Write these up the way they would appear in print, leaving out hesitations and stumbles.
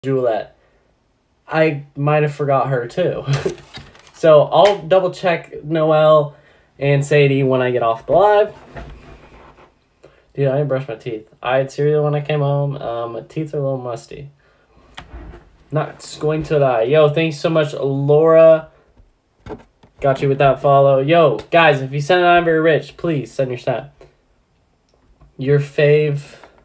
Juliet. I might have forgot her too. So I'll double check Noelle and Sadie when I get off the live. Dude, I didn't brush my teeth. I had cereal when I came home. My teeth are a little musty. Not going to die. Yo, thanks so much, Laura. Got you with that follow. Yo, guys, if you send I'm very rich, please send your snap. Your fave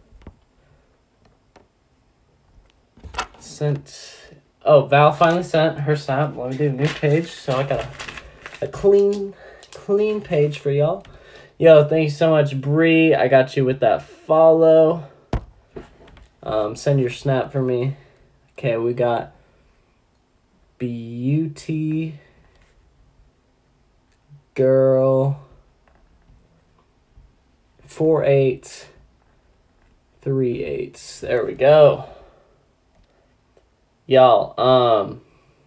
sent. Oh, Val finally sent her snap. Let me do a new page. So I got a clean page for y'all. Yo, thank you so much, Bree. I got you with that follow. Send your snap for me. Okay, we got Beauty Girl 4838. There we go. Y'all,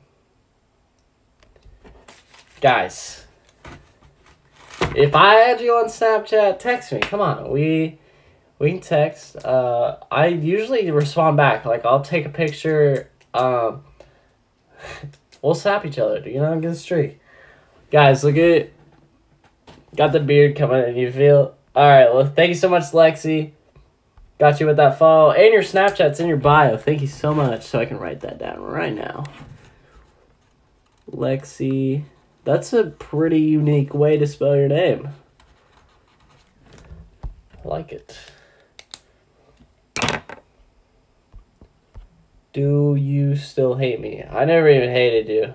guys, if I had you on Snapchat, text me. Come on, we can text. I usually respond back. Like, I'll take a picture. We'll snap each other. You know, get a streak. Guys, look at. Got the beard coming in. You feel? All right. Well, thank you so much, Lexi. Got you with that follow. And your Snapchat's in your bio. Thank you so much. So I can write that down right now. Lexi. That's a pretty unique way to spell your name. I like it. Do you still hate me? I never even hated you.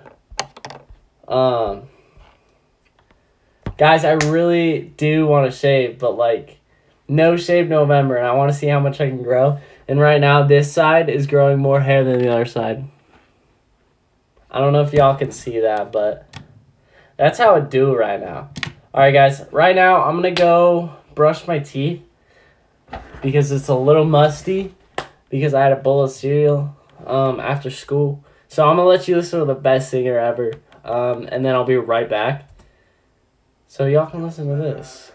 Guys, I really do want to shave, but like, no shave November, and I want to see how much I can grow. And right now, this side is growing more hair than the other side. I don't know if y'all can see that, but that's how it do right now. Alright, guys. Right now, I'm going to go brush my teeth because it's a little musty because I had a bowl of cereal after school. So I'm going to let you listen to the best singer ever, and then I'll be right back. So y'all can listen to this.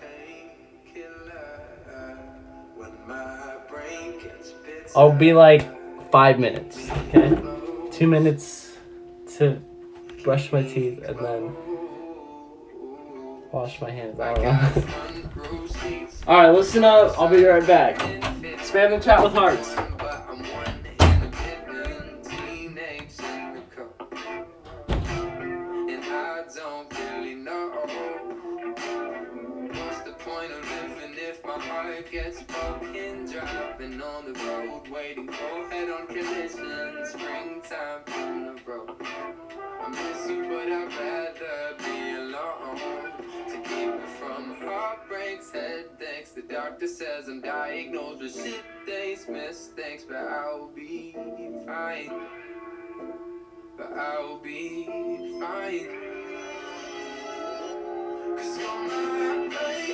I'll be like 5 minutes, okay? 2 minutes to brush my teeth and then wash my hands. I don't know. Alright, listen up. I'll be right back. Spam the chat with hearts. Gets broken, driving on the road, waiting for head-on collision, springtime on the road. I miss you, but I'd rather be alone to keep me from heartbreaks, headaches. The doctor says I'm diagnosed with shit days, mistakes, but I'll be fine. But I'll be fine. 'Cause you're my baby.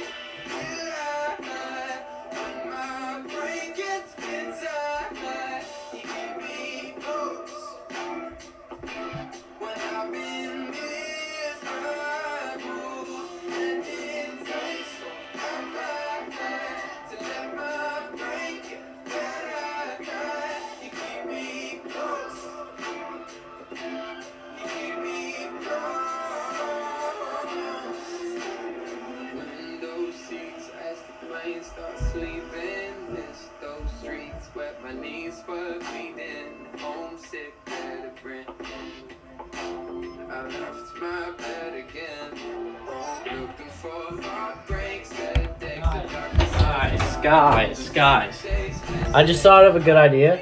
Guys, I just thought of a good idea.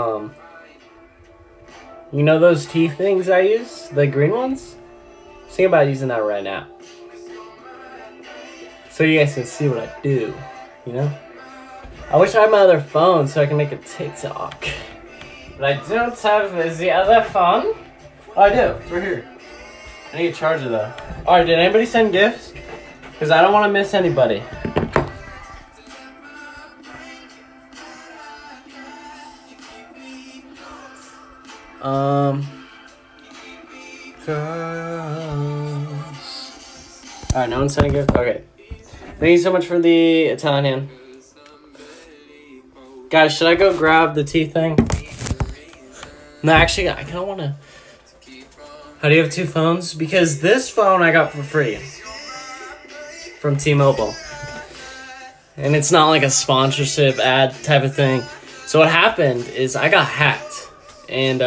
You know those teeth things I use? The green ones? Think about using that right now. So you guys can see what I do, you know? I wish I had my other phone so I can make a TikTok. But I don't have the other phone. Oh, I do. It's right here. I need a charger though. Alright, did anybody send gifts? Because I don't want to miss anybody. Alright, no one's sending gifts? Okay. Thank you so much for the Italian. Guys, should I go grab the tea thing? No, actually, I kind of want to... How do you have 2 phones? Because this phone I got for free from T-Mobile. And it's not like a sponsorship ad type of thing. So what happened is I got hacked. And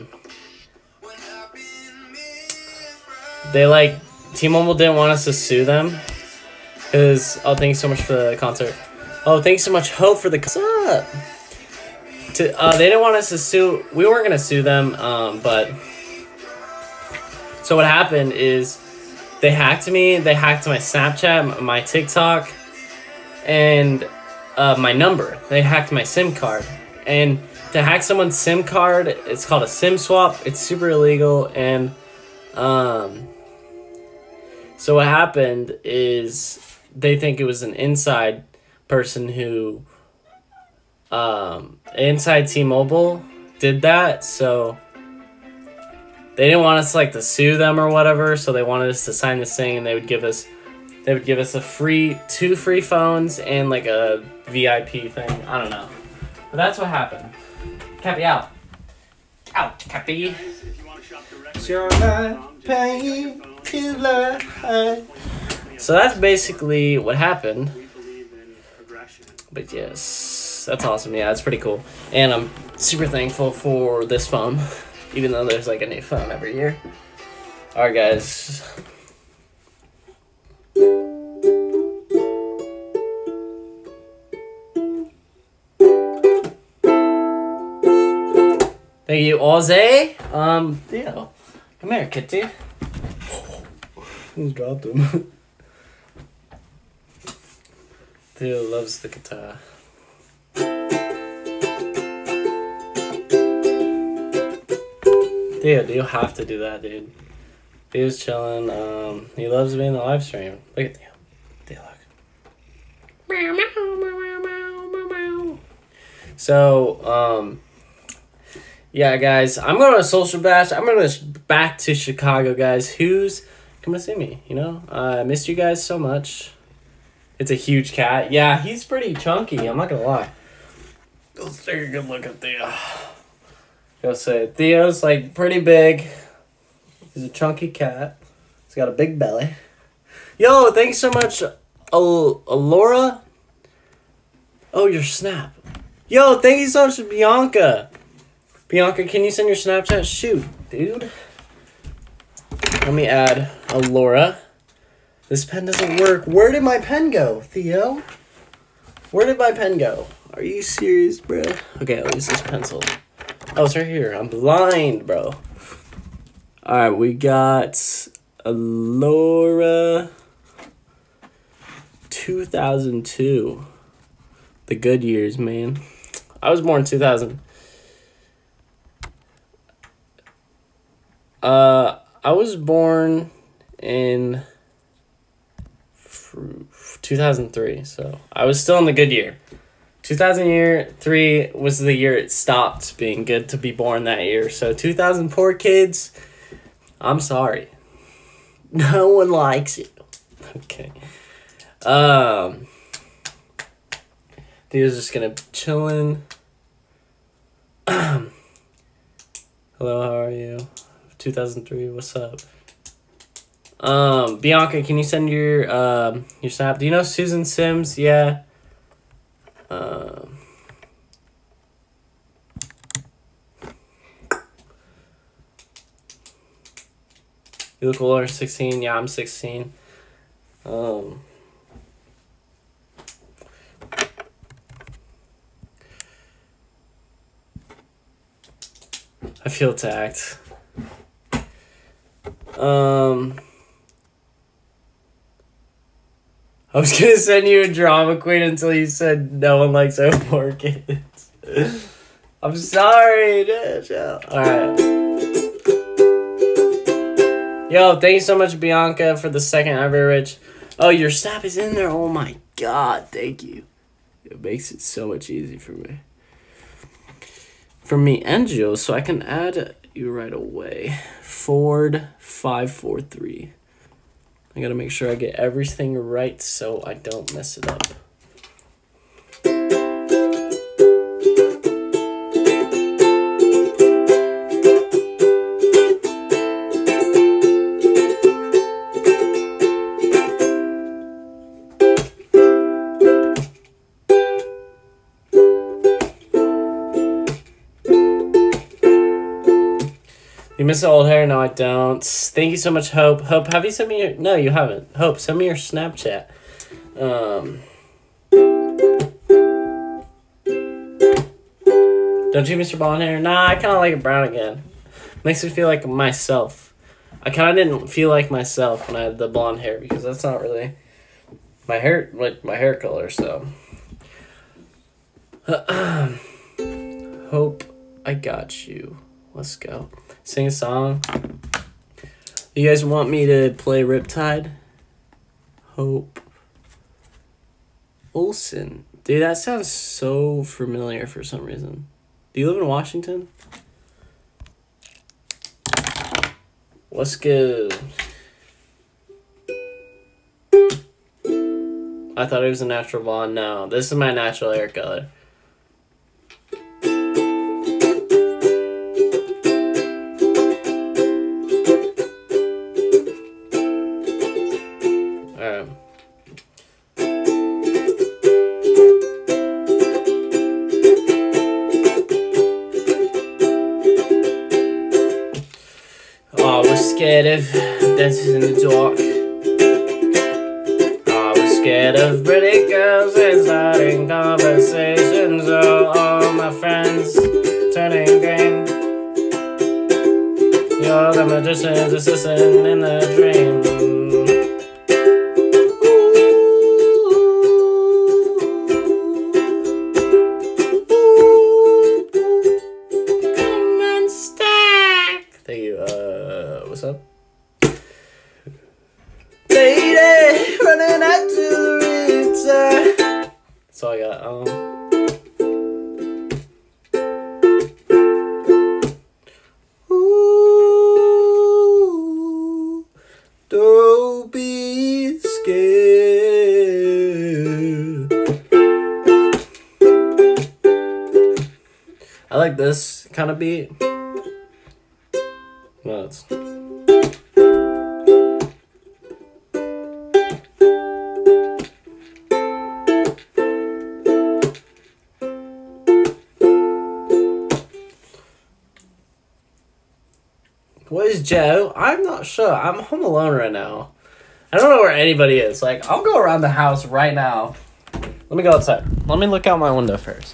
they like... T-Mobile didn't want us to sue them. Because... Oh, thanks so much for the concert. Oh, thanks so much, Hope, for the... What's up? They didn't want us to sue... We weren't going to sue them, but... So what happened is they hacked me. They hacked my Snapchat, my TikTok, and my number. They hacked my SIM card. And to hack someone's SIM card, it's called a SIM swap. It's super illegal. And so what happened is they think it was an inside person who inside T-Mobile did that. So they didn't want us like to sue them or whatever, so they wanted us to sign this thing, and they would give us a free 2 free phones and like a VIP thing. I don't know, but that's what happened. Cappy out, Cappy. You're not paying killer. So that's basically what happened. But yes, that's awesome. Yeah, it's pretty cool, and I'm super thankful for this phone. Even though there's like a new phone every year. Alright, guys. Thank you, Ozzy. Theo. Come here, kitty. Just dropped him. Theo loves the guitar. Dude, you have to do that, dude. Theo's chilling. He loves being in the live stream. Look at Theo. Theo, look. So, yeah, guys, I'm going to a social bash. I'm going to back to Chicago, guys. Who's coming to see me? You know, I missed you guys so much. It's a huge cat. Yeah, he's pretty chunky. I'm not gonna lie. Let's take a good look at Theo. I'll say Theo's like pretty big. He's a chunky cat. He's got a big belly. Yo, thanks so much, Alora. Oh, your snap. Yo, thank you so much, Bianca. Bianca, can you send your Snapchat? Shoot, dude. Let me add Alora. This pen doesn't work. Where did my pen go, Theo? Where did my pen go? Are you serious, bro? Okay, I'll use this pencil. Oh, it's right here. I'm blind, bro. Alright, we got Alora 2002. The good years, man. I was born 2000. I was born in 2003, so I was still in the good year. 2003 was the year it stopped being good to be born that year. So 2004 kids, I'm sorry. No one likes you. Okay. Theo's just gonna chillin'. Hello, how are you? 2003, what's up? Bianca, can you send your snap? Do you know Susan Sims? Yeah. You look older, 16. Yeah, I'm 16. I feel attacked. I was gonna send you a drama queen until you said no one likes 04 kids. I'm sorry, dude. Alright. Yo, thank you so much, Bianca, for the second ever rich. Oh, your snap is in there. Oh my god, thank you. It makes it so much easier for me. For me and Jill, so I can add you right away. Ford543. I gotta make sure I get everything right so I don't mess it up. You miss the old hair? No, I don't. Thank you so much, Hope. Hope, have you sent me your... No, you haven't. Hope, send me your Snapchat. Don't you miss your blonde hair? Nah, I kind of like it brown again. Makes me feel like myself. I kind of didn't feel like myself when I had the blonde hair because that's not really my hair, like my hair color, so. Hope, I got you. Let's go. Sing a song. You guys want me to play Riptide? Hope Olsen. Dude, that sounds so familiar for some reason. Do you live in Washington? What's good? I thought it was a natural blonde. No, this is my natural hair color. Scared of dances in the dark. I was scared of pretty girls and starting conversations. Oh, all my friends turning green. You're the magician's assistant in the dream. Come and stack. Thank you. What's up? Lady, running out to the river. That's all I got. Ooh, don't be scared. I like this kind of beat. No, it's... What is Joe? I'm not sure. I'm home alone right now. I don't know where anybody is. Like, I'll go around the house right now. Let me go outside. Let me look out my window first.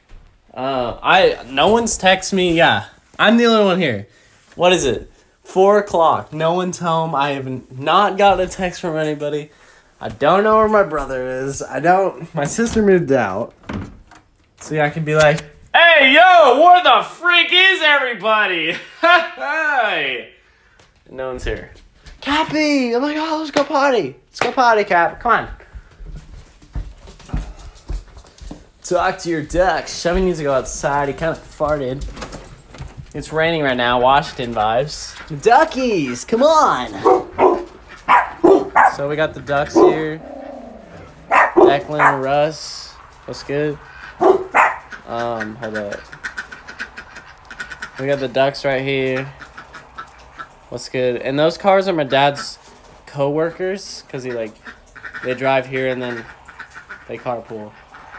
No one's texted me. Yeah, I'm the only one here. What is it? 4 o'clock. No one's home. I have not gotten a text from anybody. I don't know where my brother is. My sister moved out. So yeah, I could be like, hey, yo, where the freak is everybody? Hey! No one's here. Cappy! Oh my god, let's go potty. Let's go potty, Cap. Come on. Talk to your ducks. Chevy needs to go outside. He kind of farted. It's raining right now. Washington vibes. Duckies, come on! So we got the ducks here. Declan, Russ. What's good? Hold up. We got the ducks right here. What's good? And those cars are my dad's co-workers because they drive here and then they carpool.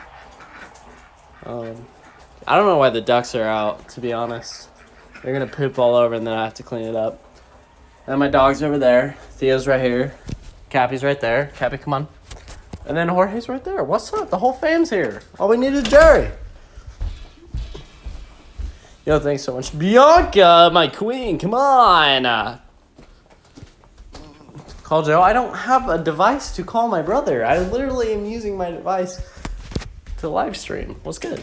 I don't know why the ducks are out, to be honest. They're gonna poop all over and then I have to clean it up. And my dog's over there. Theo's right here. Cappy's right there. Cappy, come on. And then Jorge's right there. What's up? The whole fam's here. All we need is Jerry. Yo, thanks so much. Bianca, my queen, come on. Call Joe. I don't have a device to call my brother. I literally am using my device to live stream. What's good?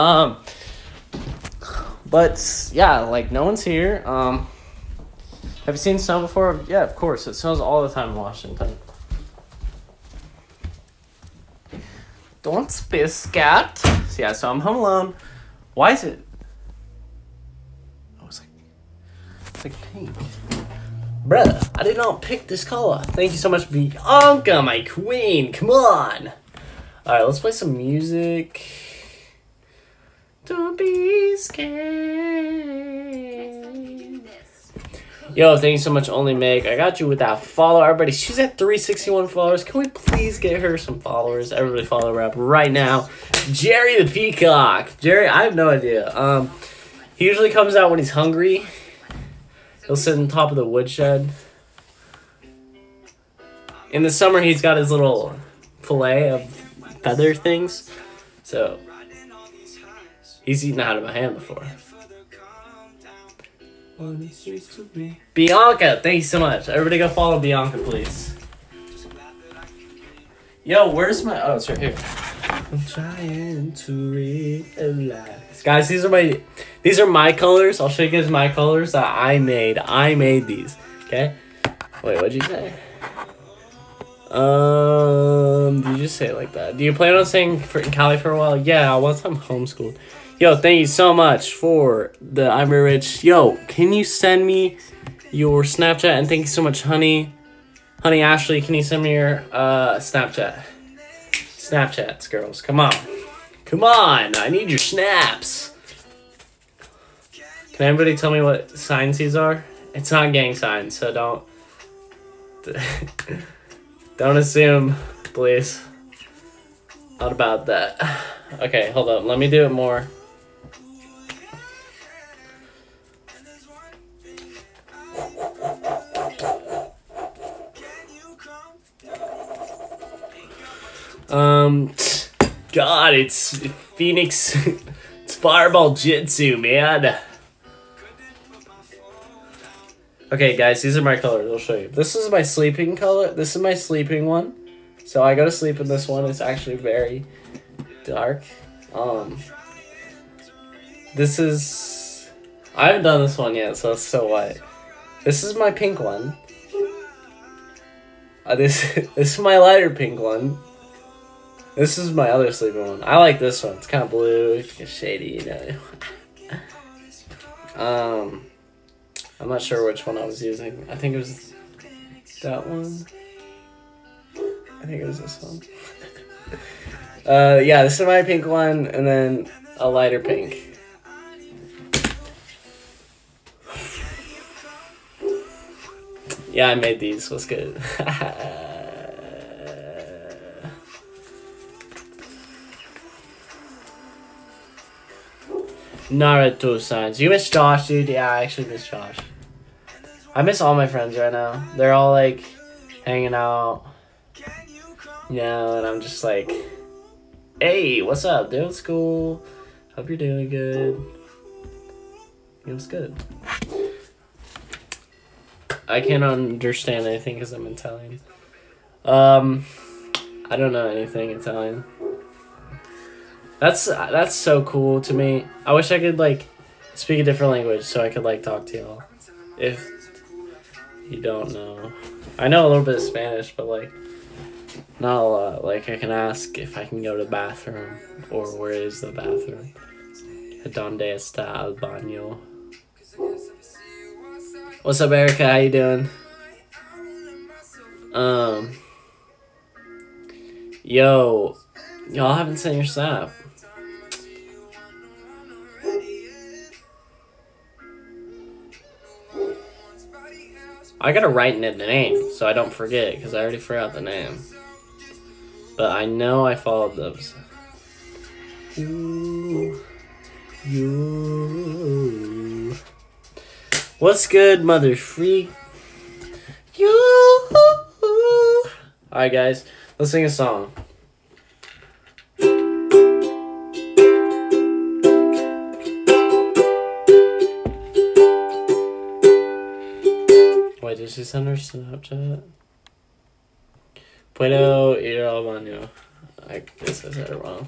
But yeah, like no one's here. Have you seen snow before? Yeah, of course. It snows all the time in Washington. Don't be scared. So yeah, so I'm home alone. Why is it? Oh, it's like pink. Brother, I did not pick this color. Thank you so much, Bianca, my queen. Come on. All right, let's play some music. Don't be scared. Yo, thank you so much, Only Make. I got you with that follow. Everybody, she's at 361 followers. Can we please get her some followers? Everybody follow her up right now. Jerry the Peacock. Jerry, I have no idea. He usually comes out when he's hungry. He'll sit on top of the woodshed. In the summer, he's got his little fillet of feather things. So, he's eaten out of my hand before. Bianca, thank you so much. Everybody go follow Bianca, please. Yo, where's my... Oh, it's right here. I'm trying to realize. Guys, these are my colors. I'll show you guys my colors that I made. I made these. Okay? Wait, what'd you say? Did you just say it like that? Do you plan on staying in Cali for a while? Yeah, once I'm homeschooled. Yo, thank you so much for the I'm Very Rich. Yo, can you send me your Snapchat? And thank you so much, honey. Honey Ashley, can you send me your Snapchat? Snapchats, girls. Come on. Come on. I need your snaps. Can anybody tell me what signs these are? It's not gang signs, so don't... don't assume, please. Not about that. Okay, hold up. Let me do it more. God, it's Phoenix. It's Fireball Jitsu, man. Okay, guys, these are my colors. I'll show you. This is my sleeping color. This is my sleeping one. So I go to sleep in this one. It's actually very dark. This is... I haven't done this one yet, so it's so white. This is my pink one. This is my lighter pink one. This is my other sleeping one. I like this one. It's kind of blue. It's shady, you know. I'm not sure which one I was using. I think it was that one. I think it was this one. Yeah, this is my pink one, and then a lighter pink. Yeah, I made these. What's good? Naruto signs. You miss Josh, dude? Yeah, I actually miss Josh. I miss all my friends right now. They're all like hanging out. You know, and I'm just like, hey, what's up, dude? It's cool. Hope you're doing good. It was good. I can't understand anything because I'm Italian. I don't know anything Italian. That's so cool to me. I wish I could like speak a different language so I could like talk to y'all. If you don't know, I know a little bit of Spanish, but like not a lot. Like I can ask if I can go to the bathroom or where is the bathroom. Donde está el baño? What's up, Erica? How you doing? Yo, y'all haven't sent your snap. I gotta write in the name so I don't forget because I already forgot the name. But I know I followed those. Ooh, you. What's good, mother freak? You. Alright, guys, let's sing a song. Wait, did she send her Snapchat? Puedo ir al baño. I guess I said it wrong.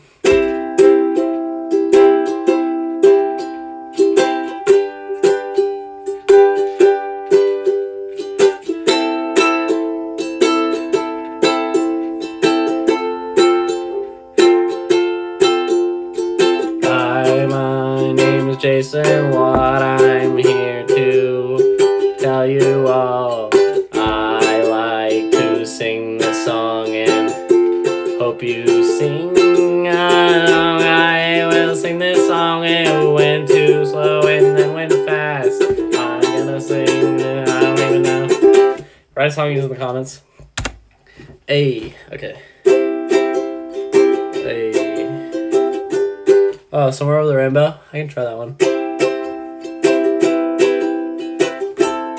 Hi, my name is Jason. What I'm here to tell you all. I like to sing this song and hope you sing along. I will sing this song. It went too slow and then went fast. I'm gonna sing. I don't even know. Write a song in the comments. Hey, okay. Hey. Oh, Somewhere Over the Rainbow. I can try that one.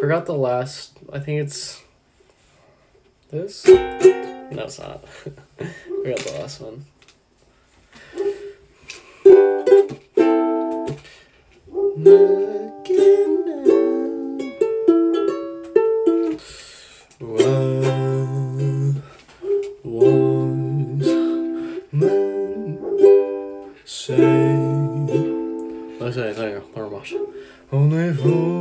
Forgot the last. I think it's this. No, it's not. Forgot the last one. Only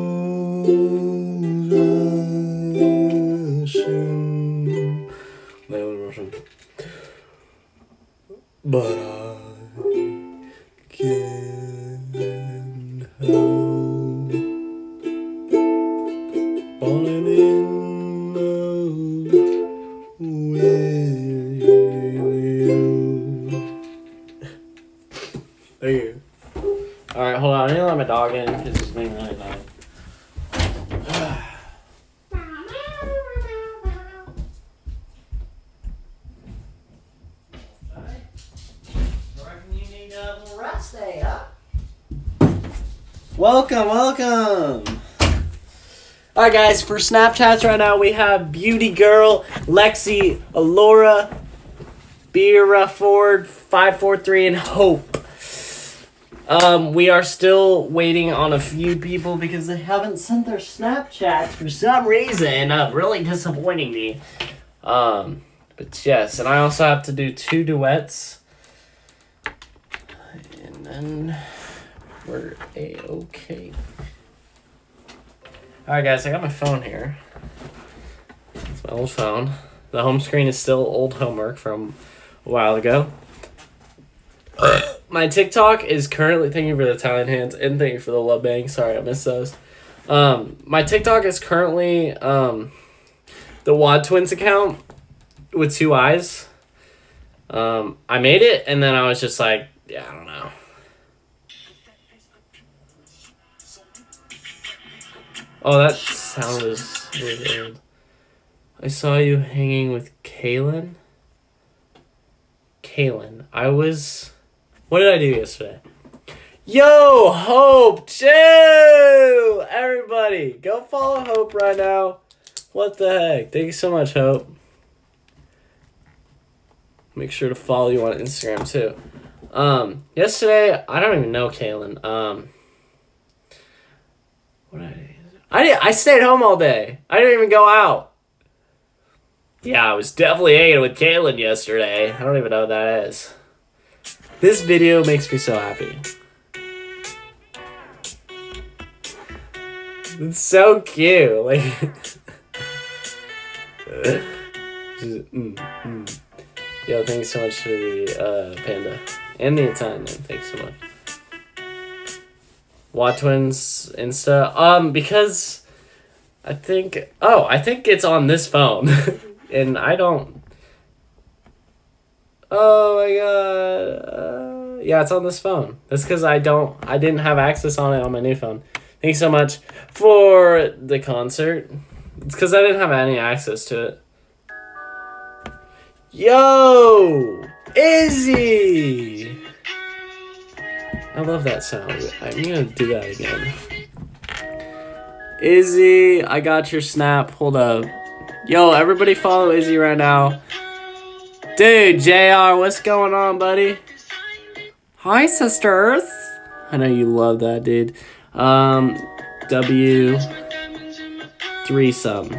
Russian. But I can't help falling in love with you. Thank you. Alright, hold on. I need to let my dog in because he's being really loud. Welcome. Alright guys, for Snapchats right now we have Beauty Girl, Lexi, Alora, Bira Ford, 543, and Hope. We are still waiting on a few people because they haven't sent their Snapchats for some reason, really disappointing me. But yes, and I also have to do 2 duets. And then we're A-okay. Alright guys, I got my phone here. It's my old phone. The home screen is still old homework from a while ago. My TikTok is currently, thank you for the Italian hands, and thank you for the love bang. Sorry, I missed those. My TikTok is currently the Waud Twins account with 2 eyes. I made it, and then I was just like, yeah, I don't know. Oh, that sound is weird. I saw you hanging with Kaylin. What did I do yesterday? Yo, Hope, chill! Everybody, go follow Hope right now. What the heck? Thank you so much, Hope. Make sure to follow you on Instagram, too. Yesterday, I don't even know Kaylin. What did I do? I stayed home all day. I didn't even go out. Yeah, I was definitely hanging with Kaylin yesterday. I don't even know what that is. This video makes me so happy. It's so cute. Like, Yo, thanks so much for the panda and the Italian name. Thanks so much. Waud Twins Insta. Because I think it's on this phone. And I don't. Oh my god. Yeah, it's on this phone. That's because I didn't have access on it on my new phone. Thanks so much for the concert. It's because I didn't have any access to it. Yo! Izzy! I love that sound. I'm gonna do that again. Izzy, I got your snap. Hold up. Yo, everybody follow Izzy right now. Dude, JR, what's going on, buddy? Hi, sisters. I know you love that, dude. W threesome.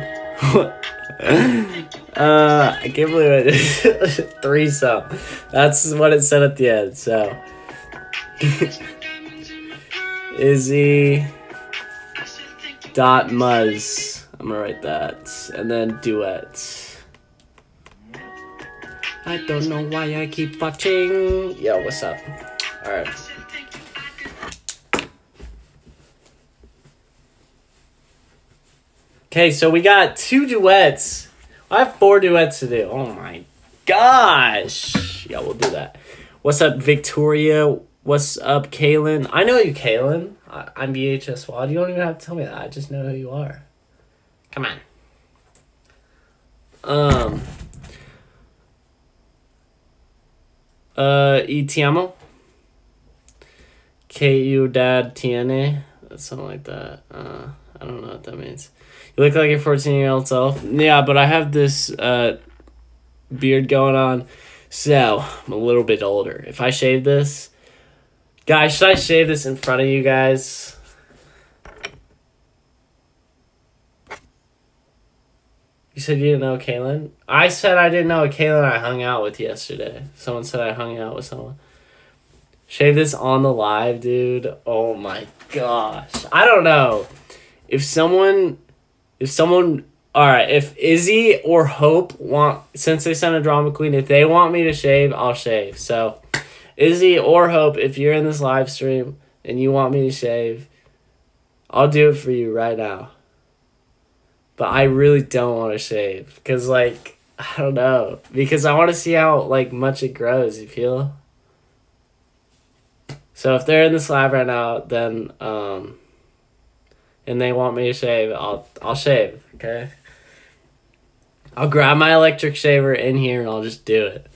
I can't believe it. Threesome. That's what it said at the end, so. Izzy .muzz. I'm gonna write that. And then duet. I don't know why I keep watching. Yo, what's up? Alright. Okay, so we got 2 duets. I have 4 duets to do. Oh my gosh. Yeah, we'll do that. What's up, Victoria? What's up, Kaylin? I know you, Kaylin. I'm VHS Waud. You don't even have to tell me that. I just know who you are. Come on. Y te amo. Que you dad tiene. That's something like that. I don't know what that means. You look like your 14-year-old self. Yeah, but I have this beard going on, so I'm a little bit older. If I shave this, guys, should I shave this in front of you guys? You said you didn't know Kaylin? I said I didn't know a Kaylin I hung out with yesterday. Someone said I hung out with someone. Shave this on the live, dude. Oh my gosh. I don't know. If someone, alright, if Izzy or Hope since they sent a drama queen, if they want me to shave, I'll shave. So, Izzy or Hope, if you're in this live stream and you want me to shave, I'll do it for you right now. But I really don't want to shave. Because, like, I don't know. Because I want to see how, like, much it grows, you feel? So if they're in this live right now, then, and they want me to shave, I'll shave, okay? I'll grab my electric shaver in here and I'll just do it.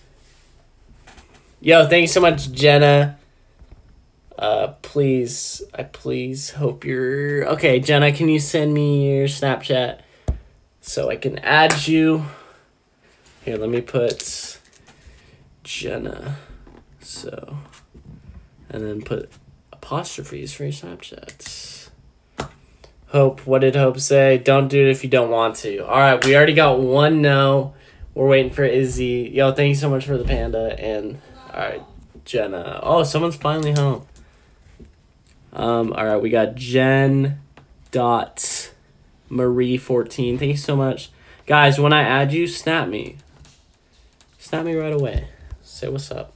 Yo, thank you so much, Jenna. Please hope you're... Okay, Jenna, can you send me your Snapchat so I can add you? Here, let me put Jenna. So, and then put apostrophes for your Snapchat. Hope, what did Hope say? Don't do it if you don't want to. All right, we already got one no. We're waiting for Izzy. Yo, thank you so much for the panda. And, all right, Jenna. Oh, someone's finally home. All right, we got Jen.Marie14. Thank you so much. Guys, when I add you, snap me. Snap me right away. Say what's up.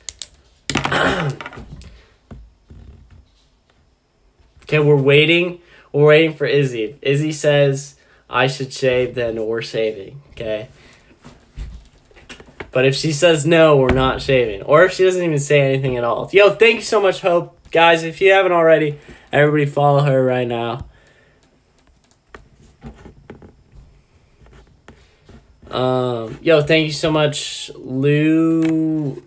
Okay, we're waiting. We're waiting for Izzy. If Izzy says I should shave, then we're shaving, okay? But if she says no, we're not shaving. Or if she doesn't even say anything at all. Yo, thank you so much, Hope. Guys, if you haven't already, everybody follow her right now. Yo, thank you so much, Luvuca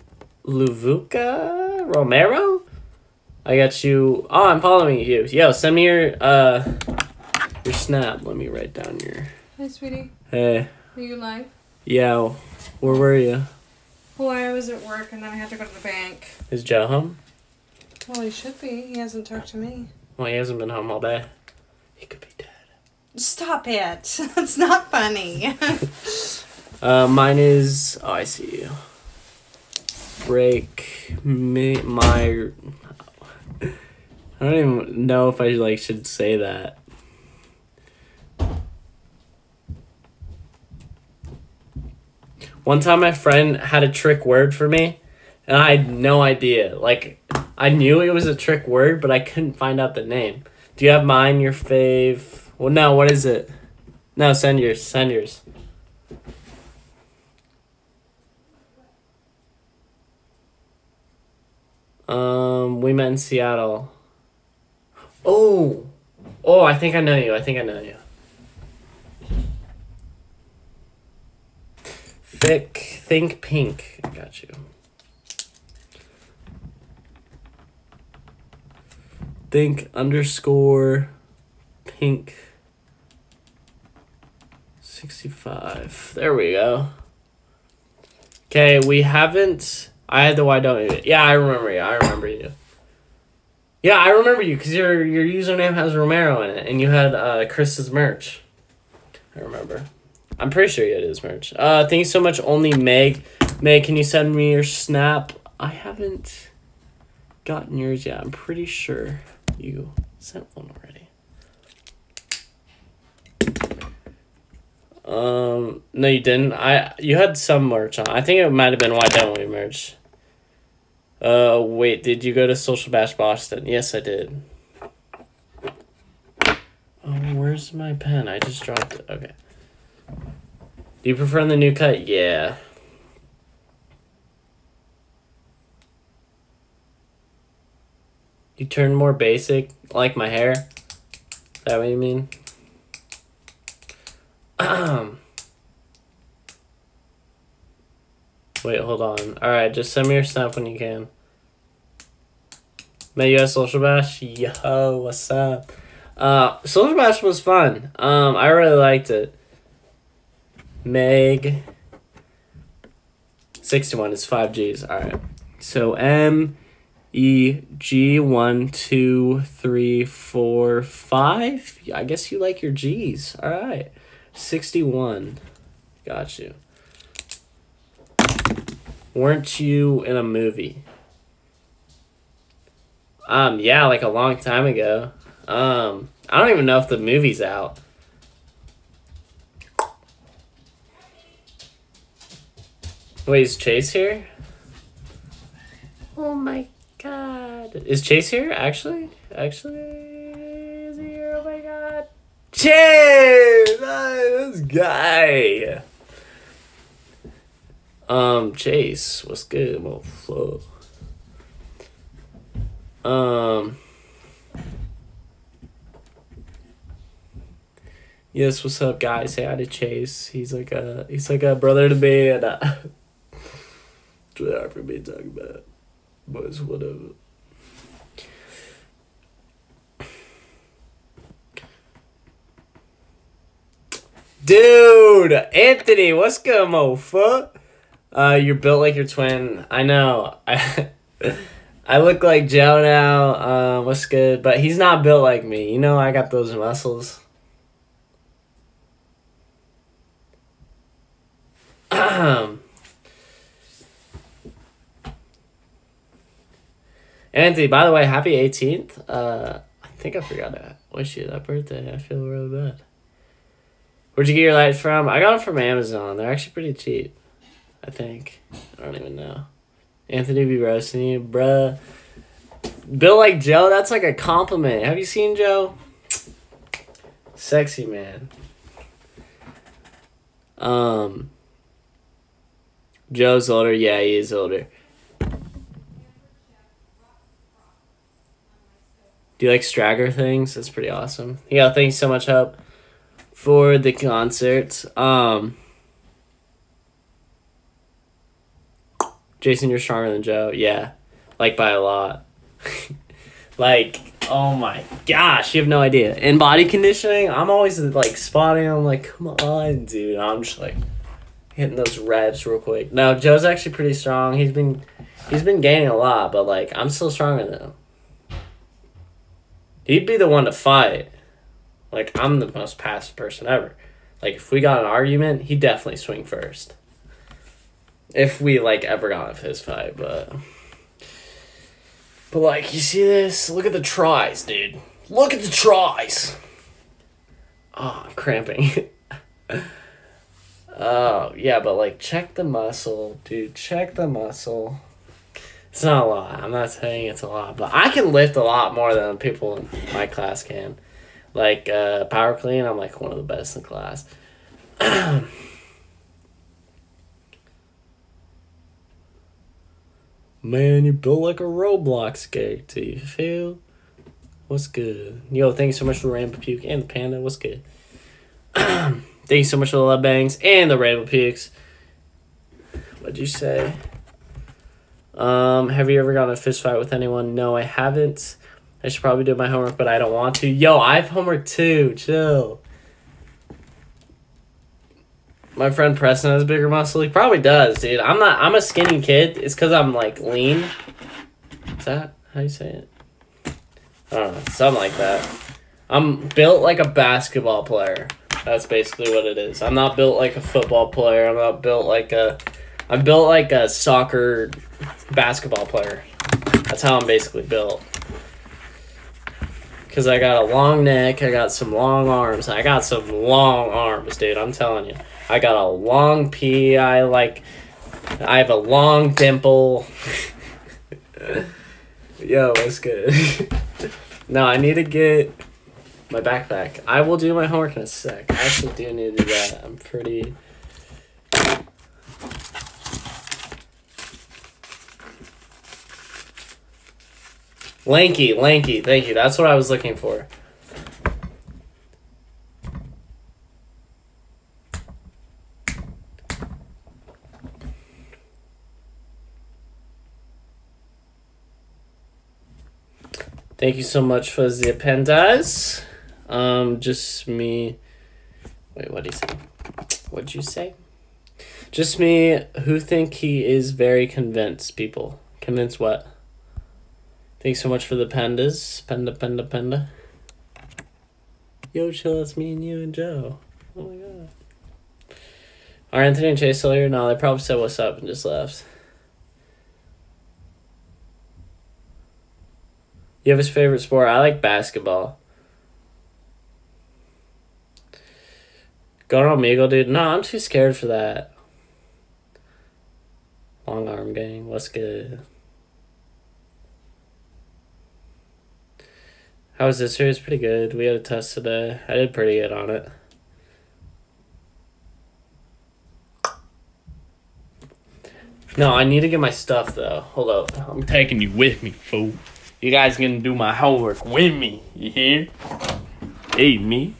Romero? I got you. Oh, I'm following you. Yo, send me your snap. Let me write down your... Hey, sweetie. Hey. Are you live? Yeah. Where were you? Well, I was at work and then I had to go to the bank. Is Joe home? Well, he should be. He hasn't talked to me. Well, he hasn't been home all day. He could be dead. Stop it. It's not funny. Mine is... Oh, I see you. Break me... My... I don't even know if I should say that. One time my friend had a trick word for me, and I had no idea. Like, I knew it was a trick word, but I couldn't find out the name. Do you have mine, your fave? Well, no, what is it? No, send yours. Send yours. We met in Seattle. Oh, I think I know you. Think pink. I got you. Think _ pink 65. There we go. Okay, we haven't... I had the why don't you. Yeah, I remember you. Yeah, I remember you because your username has Romero in it, and you had Chris's merch. I remember. I'm pretty sure you had his merch. Thank you so much, only Meg. Meg, can you send me your snap? I haven't gotten yours yet. I'm pretty sure you sent one already. No, you didn't. You had some merch on. I think it might have been why don't we merch. Wait, did you go to Social Bash Boston? Yes, I did. Oh, where's my pen? I just dropped it. Okay. Do you prefer the new cut? Yeah. You turn more basic, like my hair? Is that what you mean? Wait, hold on. Alright, just send me your snap when you can. Met you at Social Bash? Yo, what's up? Soldier Bash was fun. I really liked it. Meg 61 is 5Gs. Alright. So MEG 1, 2, 3, 4, 5. I guess you like your G's. Alright. 61. Got you. Weren't you in a movie? Yeah, like a long time ago. I don't even know if the movie's out. Wait, is Chase here? Oh my god. Is Chase here, actually? Actually, is he here? Oh my god. Chase! This guy. Chase, what's good, motherfucker? Yes, what's up, guys? Say hi to Chase. He's like a brother to me, and it's really hard for me to talk about, but it's whatever. Dude, Anthony, what's good, motherfucker? You're built like your twin. I know. I look like Joe now. What's good? But he's not built like me. You know, I got those muscles. Anthony, by the way, happy 18th. I think I forgot to wish you that birthday. I feel really bad. Where'd you get your lights from? I got them from Amazon. They're actually pretty cheap, I think. I don't even know. Anthony be roasting you, bruh. Built like Joe, that's like a compliment. Have you seen Joe? Sexy man. Joe's older. Yeah, he is older. Do you like Stragger things? That's pretty awesome. Yeah, thanks so much, Hope, for the concert. Jason, you're stronger than Joe. Yeah, like by a lot. Like, oh my gosh, you have no idea. In body conditioning, I'm always like spotting. I'm like, come on, dude. I'm just like hitting those reps real quick. No, Joe's actually pretty strong. He's been gaining a lot, but like I'm still stronger than him. He'd be the one to fight. Like, I'm the most passive person ever. Like, if we got an argument, he'd definitely swing first. If we, like, ever got a fist fight, but like, you see this? Look at the tries, dude. Look at the tries. Oh, I'm cramping. Oh, yeah, but, like, check the muscle, dude. Check the muscle. It's not a lot. I'm not saying it's a lot, but I can lift a lot more than people in my class can. Like, power clean, I'm like one of the best in class. Man, you built like a Roblox character, you feel? What's good? Yo, thank you so much for the Rainbow Puke and the Panda. What's good? Thank you so much for the Love Bangs and the Rainbow Pukes. What'd you say? Have you ever gotten a fist fight with anyone? No, I haven't. I should probably do my homework, but I don't want to. Yo, I have homework too. Chill. My friend Preston has bigger muscle. He probably does, dude. I'm a skinny kid. It's because I'm, like, lean. Is that how you say it? I don't know. Something like that. I'm built like a basketball player. That's basically what it is. I'm not built like a football player. I'm not built like a... I'm built like a soccer basketball player. That's how I'm basically built. Because I got a long neck. I got some long arms. I got some long arms, dude. I'm telling you. I got a long pee. I have a long dimple. Yo, what's good? No, I need to get my backpack. I will do my homework in a sec. I actually do need to do that. I'm pretty... Lanky. Thank you. That's what I was looking for. Thank you so much for the appendix. Just me. Wait, what did he say? What'd you say? Just me who think he is very convinced, people. Convinced what? Thanks so much for the pandas. Panda. Yo, chill, it's me and you and Joe. Oh my god. Are Anthony and Chase still here? No, they probably said what's up and just left. You have his favorite sport? I like basketball. Going on Meagle, dude? No, I'm too scared for that. Long arm gang, what's good? How was this series? Pretty good. We had a test today. I did pretty good on it. No, I need to get my stuff, though. Hold up. I'm taking you with me, fool. You guys gonna do my homework with me. You hear? Hey, me.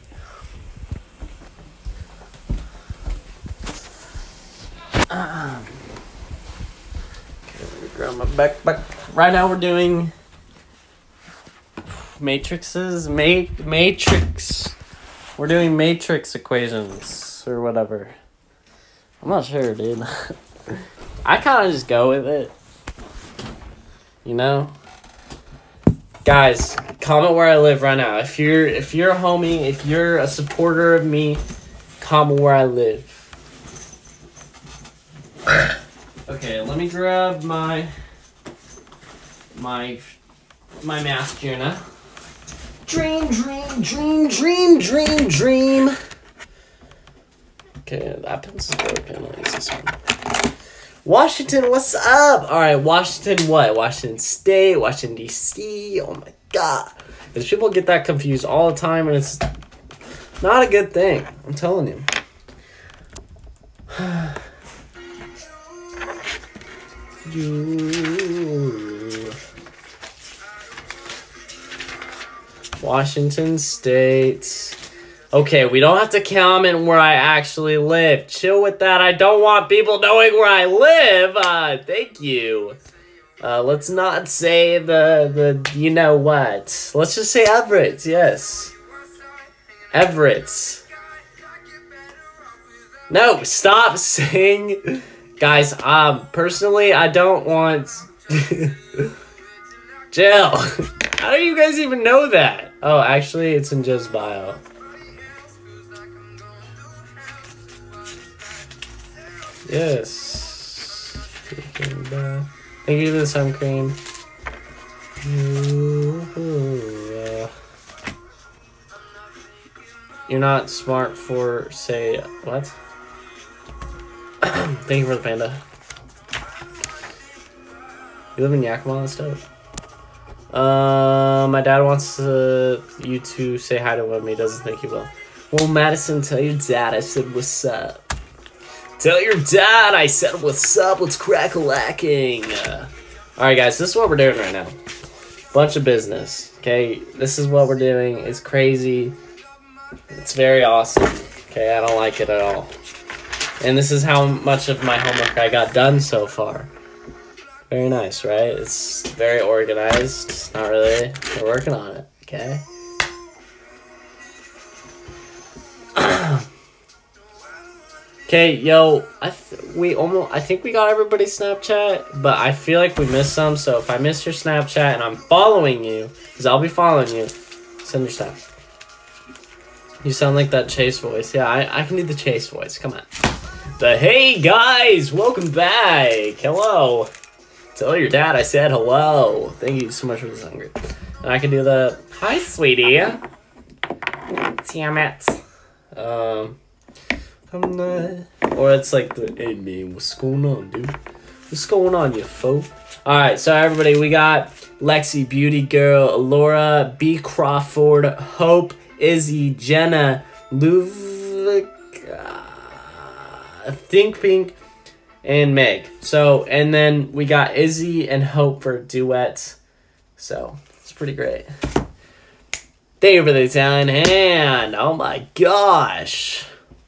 Okay, let me grab my backpack. Right now we're doing matrices. Matrix. We're doing matrix equations or whatever. I'm not sure, dude. I kind of just go with it. You know? Guys, comment where I live right now. If you're a homie, if you're a supporter of me, comment where I live. Okay, let me grab my mask here now. Dream. Okay, that pencil's broken. I'll use this one. Washington, what's up? All right, Washington what? Washington State, Washington, D.C. Oh, my God. Because people get that confused all the time, and it's not a good thing. I'm telling you. Washington State. Okay, we don't have to comment where I actually live. Chill with that. I don't want people knowing where I live. Thank you. Let's not say the you know what. Let's just say Everett. Yes. Everett. No, stop saying. Guys, personally, I don't want. Jill. How do you guys even know that? Oh, actually, it's in Joe's bio. Yes. Thank you for the sun cream. You're not smart for, say, what? Thank you for the panda. You live in Yakima and stuff? My dad wants you to say hi to him. He doesn't think he will. Well, Madison, tell your dad I said what's up. Tell your dad I said what's up. Let's crack-a-lacking. Alright, guys, this is what we're doing right now. Bunch of business. Okay, this is what we're doing. It's crazy. It's very awesome. Okay, I don't like it at all. And this is how much of my homework I got done so far. Very nice, right? It's very organized. Not really. We're working on it, okay? Okay, yo, I think we got everybody's Snapchat, but I feel like we missed some, so if I missed your Snapchat and I'm following you, because I'll be following you, send your Snap. You sound like that Chase voice. Yeah, I can do the Chase voice. Come on. The hey, guys! Welcome back! Hello! Tell your dad I said hello. Thank you so much for this hungry. And I can do the hi, sweetie. Damn it. I'm not. Or it's like the hey man, what's going on, dude? What's going on, you fool? Alright, so everybody, we got Lexi, Beauty Girl, Laura, B. Crawford, Hope, Izzy, Jenna, Think Pink, and Meg. So, and then we got Izzy and Hope for duets. So, it's pretty great. Thank you for the Italian hand. Oh my gosh.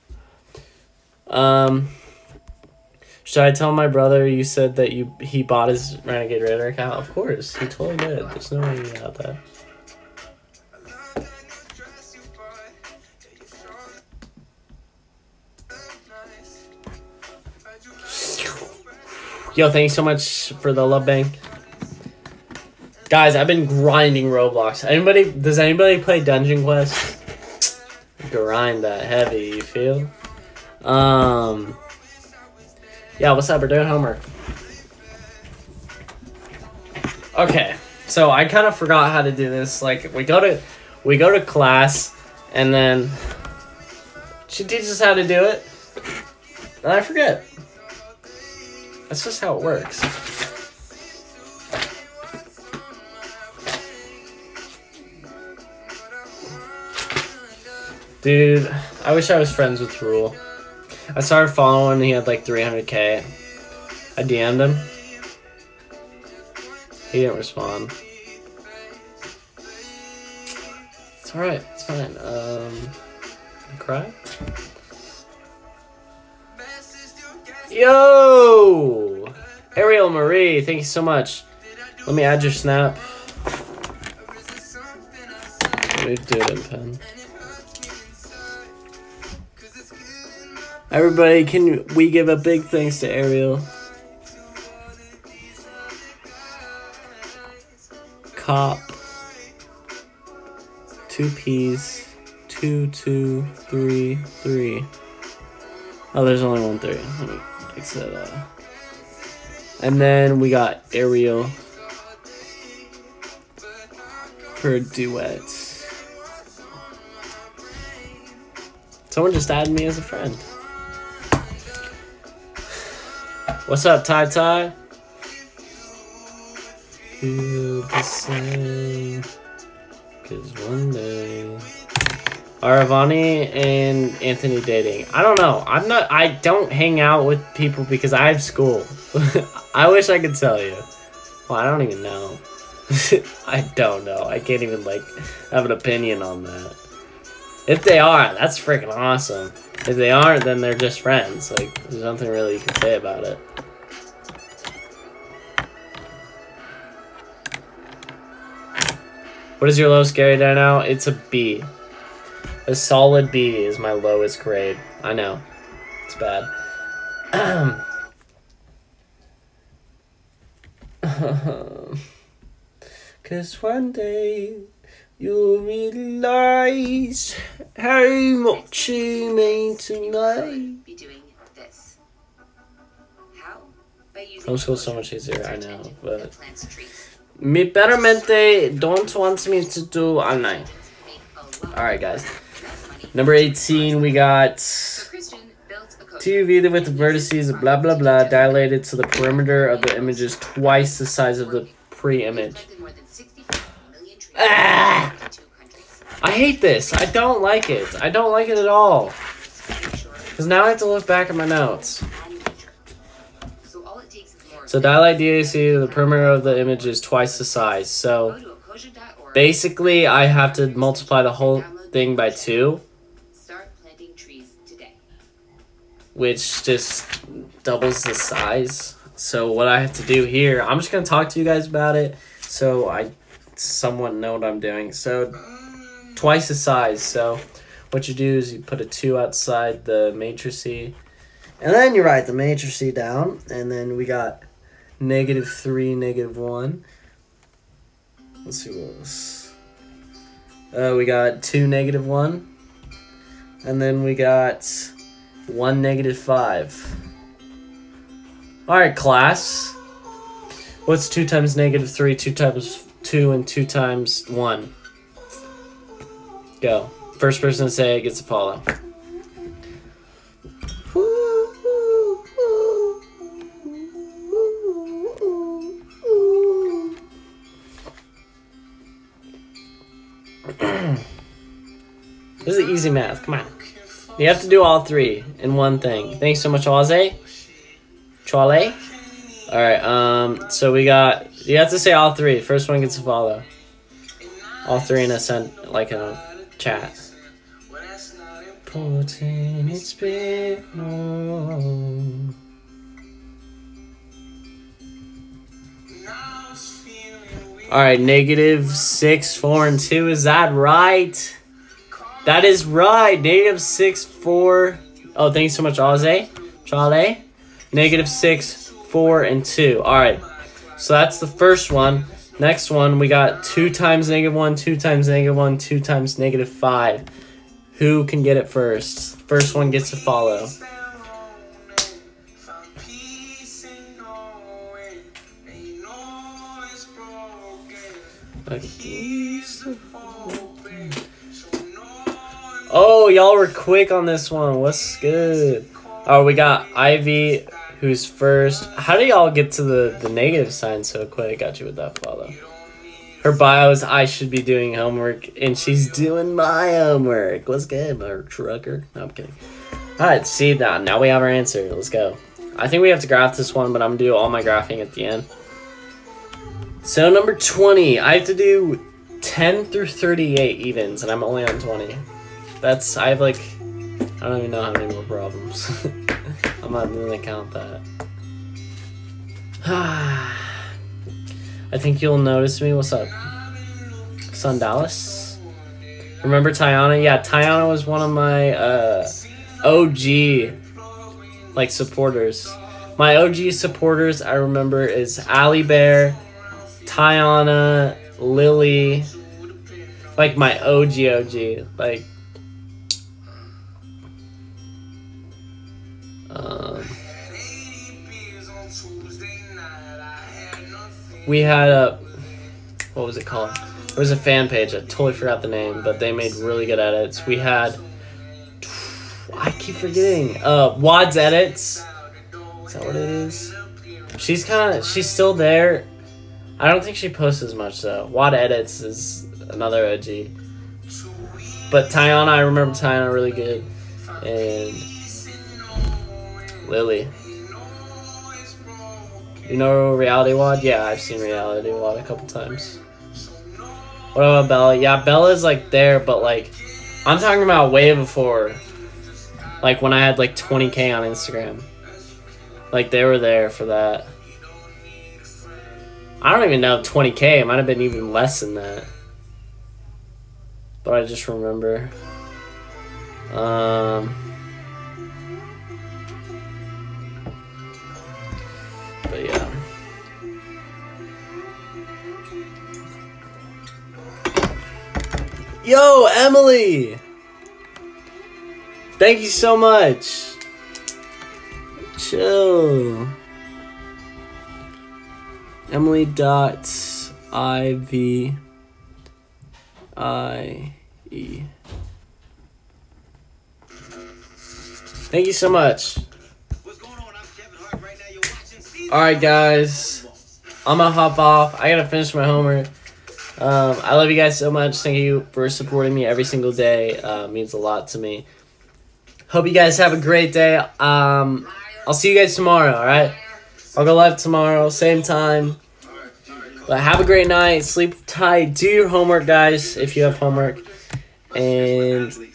Should I tell my brother you said that he bought his Renegade Raider account? Of course, he totally did. There's no way about that. Yo, thanks so much for the love bank. Guys, I've been grinding Roblox. Does anybody play Dungeon Quest? Grind that heavy, you feel? Yeah, what's up? We're doing homework. Okay, so I kind of forgot how to do this. Like, we go to class, and then she teaches us how to do it, and I forget. That's just how it works. Dude, I wish I was friends with Rule. I started following him, he had like 300k. I DM'd him. He didn't respond. It's alright, it's fine. Cry? Yo! Ariel Marie, thank you so much. Let me add your snap. Let me do it in pen. Everybody, can we give a big thanks to Ariel? Cop. 2 P's. 2, 2, 3, 3. Oh, there's only 1 3. Let me fix that. And then we got Ariel for duets. Someone just added me as a friend. What's up, Ty Ty? Feel the same. 'Cause one day. Are Avani and Anthony dating? I don't know. I don't hang out with people because I have school. I wish I could tell you. Well, I don't even know. I don't know. I can't even, like, have an opinion on that. If they are, that's freaking awesome. If they aren't, then they're just friends. Like, there's nothing really you can say about it. What is your lowest scary dare now? It's a B. A solid B is my lowest grade. I know. It's bad. 'Cause one day you'll realize how much you mean to me. Be doing this. How? By using Homeschool's so much easier, I know, but plants trees. mi permente don't want me to do online. Alright, guys. Number 18, we got TV with the vertices, blah blah blah, dilated so the perimeter of the image is twice the size of the pre-image. Ah! I hate this. I don't like it. I don't like it at all. Because now I have to look back at my notes. So dilate DAC, the perimeter of the image is twice the size. So basically, I have to multiply the whole thing by 2. Which just doubles the size. So what I have to do here, I'm just going to talk to you guys about it so I somewhat know what I'm doing. So twice the size. So what you do is you put a 2 outside the matrice. And then you write the matrice down. And then we got -3, -1. Let's see what else. We got 2, -1. And then we got 1, -5. Alright, class. What's 2 times -3, 2 times 2, and 2 times 1? Go. First person to say it gets a follow. This is easy math. Come on. You have to do all 3 in one thing. Thanks so much, Oze. Chale. Alright, so we got... You have to say all 3. First one gets a follow. All 3 in a like in a chat. Putting its been on. Alright, -6, 4, and 2. Is that right? That is right. -6, 4. Oh, thanks so much, Oze. Chale. -6, 4, and 2. Alright, so that's the first one. Next one, we got 2 times -1, 2 times -1, 2 times -5. Who can get it first? First one gets to follow. Oh, y'all were quick on this one. What's good? Oh, we got Ivy, who's first. How do y'all get to the negative sign so quick? Got you with that follow. Her bio is I should be doing homework, and she's doing my homework. What's good, my trucker? No, I'm kidding. Alright, see that. Now we have our answer. Let's go. I think we have to graph this one, but I'm going to do all my graphing at the end. So, number 20. I have to do 10 through 38 evens, and I'm only on 20. I have like, I don't even know how many more problems. I'm not going to count that. I think you'll notice me. What's up? Son Dallas? Remember Tiana? Yeah, Tiana was one of my OG like supporters. My OG supporters I remember is Ali Bear, Tiana, Lily, like my OG, like we had a, what was it called? It was a fan page. I totally forgot the name, but they made really good edits. We had, I keep forgetting, Waud's Edits. Is that what it is? She's still there. I don't think she posts as much though. Waud Edits is another OG. But Tiana, I remember Tiana really good. And Lily. You know Reality Waud? Yeah, I've seen Reality Waud a couple times. What about Bella? Yeah, Bella's like there, but like, I'm talking about way before. Like when I had like 20K on Instagram. Like they were there for that. I don't even know 20K. It might have been even less than that. But I just remember. But yeah. Yo, Emily! Thank you so much. Chill. Emily.IVIE. Thank you so much. Alright guys, I'm gonna hop off. I gotta finish my homework. I love you guys so much. Thank you for supporting me every single day. It means a lot to me. Hope you guys have a great day. I'll see you guys tomorrow, alright? I'll go live tomorrow, same time. But have a great night. Sleep tight. Do your homework, guys, if you have homework. And